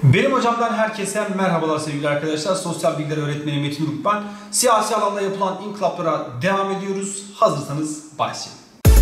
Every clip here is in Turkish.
Benim hocamdan herkese merhabalar sevgili arkadaşlar. Sosyal bilgiler öğretmeni Metin Uruk ben. Siyasi alanda yapılan inkılaplara devam ediyoruz. Hazırsanız başlayalım.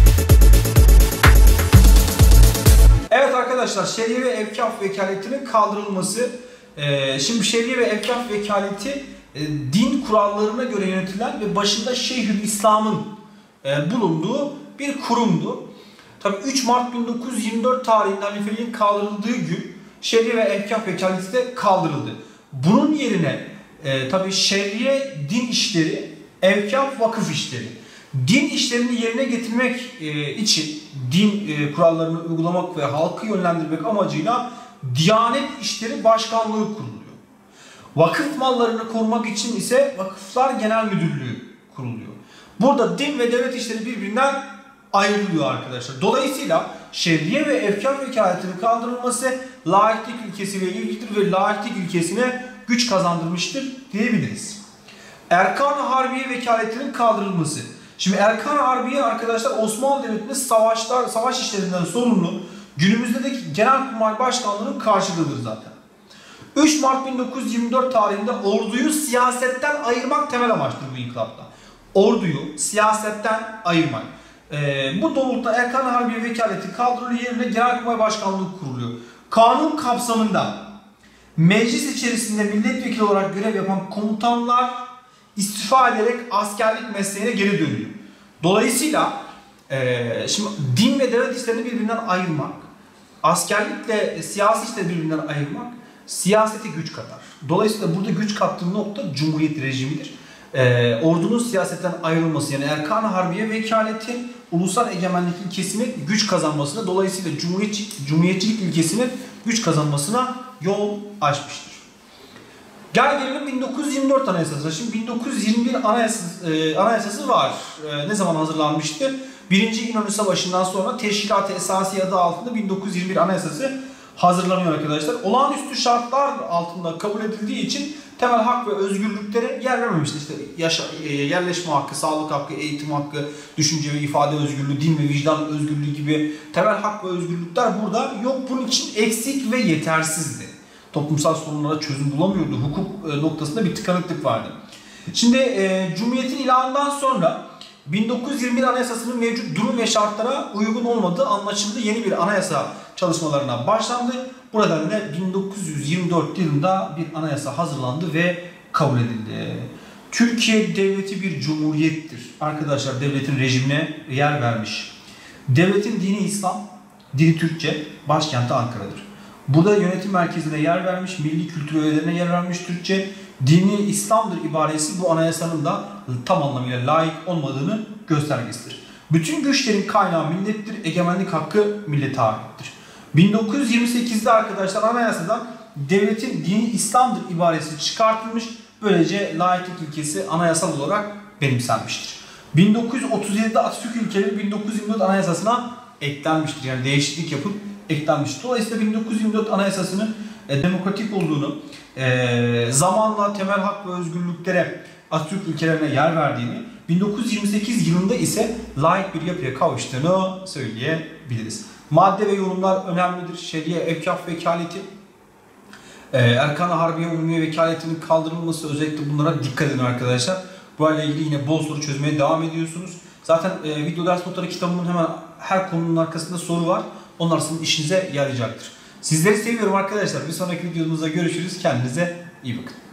Evet arkadaşlar, şer'iye ve evkaf vekaletinin kaldırılması. Şimdi şer'iye ve evkaf vekaleti din kurallarına göre yönetilen ve başında Şeyhülislam'ın bulunduğu bir kurumdu. Tabii 3 Mart 1924 tarihinde halifeliğin kaldırıldığı gün şer'iye ve evkaf vekaleti de kaldırıldı. Bunun yerine tabii şer'iye din işleri, evkaf vakıf işleri. Din işlerini yerine getirmek için din kurallarını uygulamak ve halkı yönlendirmek amacıyla Diyanet İşleri Başkanlığı kuruluyor. Vakıf mallarını korumak için ise Vakıflar Genel Müdürlüğü kuruluyor. Burada din ve devlet işleri birbirinden ayrılıyor arkadaşlar. Dolayısıyla şer'iye ve evkaf vekaletinin kaldırılması laiklik ilkesiyle ilgilidir ve laiklik ilkesine güç kazandırmıştır diyebiliriz. Erkan-ı Harbiye vekaletinin kaldırılması. Şimdi Erkan-ı Harbiye arkadaşlar Osmanlı Devleti'nde savaş işlerinden sorumlu, günümüzdeki Genelkurmay Başkanlığı'nın karşılığıdır zaten. 3 Mart 1924 tarihinde orduyu siyasetten ayırmak temel amaçtır bu inkılapta. Orduyu siyasetten ayırmak. Bu doğrultuda Erkan-ı Harbiye vekaleti kaldırılıyor, yerine Genelkurmay Başkanlığı kuruluyor. Kanun kapsamında meclis içerisinde milletvekili olarak görev yapan komutanlar istifa ederek askerlik mesleğine geri dönüyor. Dolayısıyla şimdi din ve devlet işlerini birbirinden ayırmak, askerlikle siyasi işleri birbirinden ayırmak siyasete güç katar. Dolayısıyla burada güç kattığı nokta Cumhuriyet rejimidir. Ordunun siyasetten ayrılması, yani Erkan-ı Harbiye vekaleti ulusal egemenlik ilkesine güç kazanmasına, dolayısıyla cumhuriyetçilik ilkesinin güç kazanmasına yol açmıştır. Gelelim 1924 Anayasası. Şimdi 1921 Anayasası var. Ne zaman hazırlanmıştı? Birinci İnönü Savaşı'ndan sonra Teşkilat-ı Esasiye adı altında 1921 Anayasası hazırlanıyor arkadaşlar. Olağanüstü şartlar altında kabul edildiği için temel hak ve özgürlüklere yer vermemiştir. İşte yerleşme hakkı, sağlık hakkı, eğitim hakkı, düşünce ve ifade özgürlüğü, din ve vicdan özgürlüğü gibi temel hak ve özgürlükler burada yok. Bunun için eksik ve yetersizdi. Toplumsal sorunlara çözüm bulamıyordu. Hukuk noktasında bir tıkanıklık vardı. Şimdi Cumhuriyet'in ilanından sonra 1921 Anayasası'nın mevcut durum ve şartlara uygun olmadığı anlaşıldı. Yeni bir anayasa çalışmalarına başlandı. Bu nedenle 1924 yılında bir anayasa hazırlandı ve kabul edildi. Türkiye devleti bir cumhuriyettir. Arkadaşlar, devletin rejimine yer vermiş. Devletin dini İslam, dili Türkçe, başkenti Ankara'dır. Burada yönetim merkezine yer vermiş, milli kültür öğelerine yer vermiş Türkçe. Dini İslam'dır ibaresi bu anayasanın da tam anlamıyla layık olmadığını göstergesidir. Bütün güçlerin kaynağı millettir, egemenlik hakkı millete aittir. 1928'de arkadaşlar anayasadan devletin dini İslam'dır ibaresi çıkartılmış. Böylece laiklik ilkesi anayasal olarak benimsenmiştir. 1937'de Atatürk ilkeleri 1924 Anayasası'na eklenmiştir. Yani değişiklik yapıp eklenmiştir. Dolayısıyla 1924 Anayasası'nın demokratik olduğunu, zamanla temel hak ve özgürlüklere, Atatürk ilkelerine yer verdiğini, 1928 yılında ise laik bir yapıya kavuştuğunu söyleyebiliriz. Madde ve yorumlar önemlidir. Şer'iye evkaf vekaleti, Erkan-ı Harbiye Umumiye vekaletinin kaldırılması, özellikle bunlara dikkat edin arkadaşlar. Burayla ilgili yine bol soru çözmeye devam ediyorsunuz. Zaten video ders notları kitabımın hemen her konunun arkasında soru var. Onlar sizin işinize yarayacaktır. Sizleri seviyorum arkadaşlar. Bir sonraki videomuzda görüşürüz. Kendinize iyi bakın.